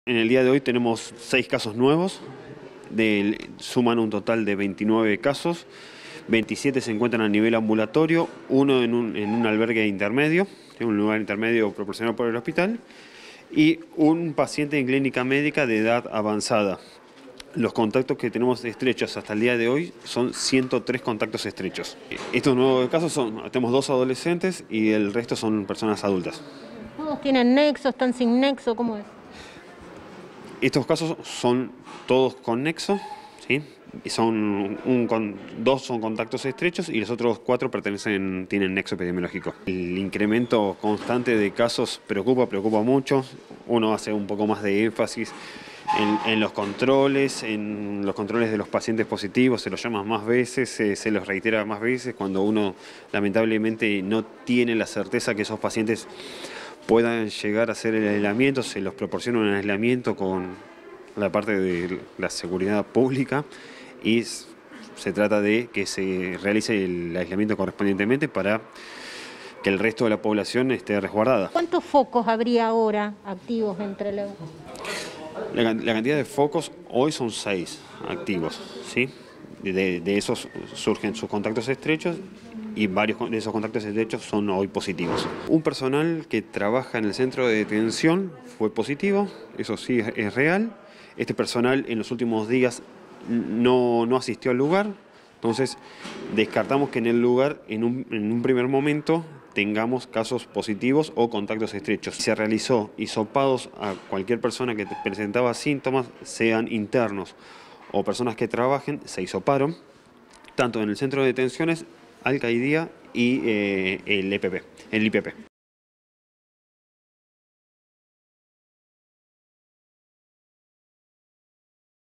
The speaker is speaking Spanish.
En el día de hoy tenemos 6 casos nuevos, suman un total de 29 casos, 27 se encuentran a nivel ambulatorio, uno en un albergue intermedio, en un lugar intermedio proporcionado por el hospital, y un paciente en clínica médica de edad avanzada. Los contactos que tenemos estrechos hasta el día de hoy son 103 contactos estrechos. Estos nuevos casos tenemos 2 adolescentes y el resto son personas adultas. ¿Todos tienen nexo, están sin nexo? ¿Cómo es? Estos casos son todos con nexo, ¿sí? Y dos son contactos estrechos y los otros 4 tienen nexo epidemiológico. El incremento constante de casos preocupa mucho. Uno hace un poco más de énfasis en los controles de los pacientes positivos, se los llama más veces, se los reitera más veces cuando uno lamentablemente no tiene la certeza que esos pacientes puedan llegar a hacer el aislamiento, se los proporciona un aislamiento con la parte de la seguridad pública y se trata de que se realice el aislamiento correspondientemente para que el resto de la población esté resguardada. ¿Cuántos focos habría ahora activos entre los...? La cantidad de focos hoy son 6 activos, ¿sí? De esos surgen sus contactos estrechos y varios de esos contactos estrechos son hoy positivos. Un personal que trabaja en el centro de detención fue positivo, eso sí es real. Este personal en los últimos días no asistió al lugar, entonces descartamos que en el lugar en un primer momento tengamos casos positivos o contactos estrechos. Se realizó hisopados a cualquier persona que presentaba síntomas, sean internos o personas que trabajen, se hisoparon, tanto en el centro de detenciones, Al-Qaidía y el IPP.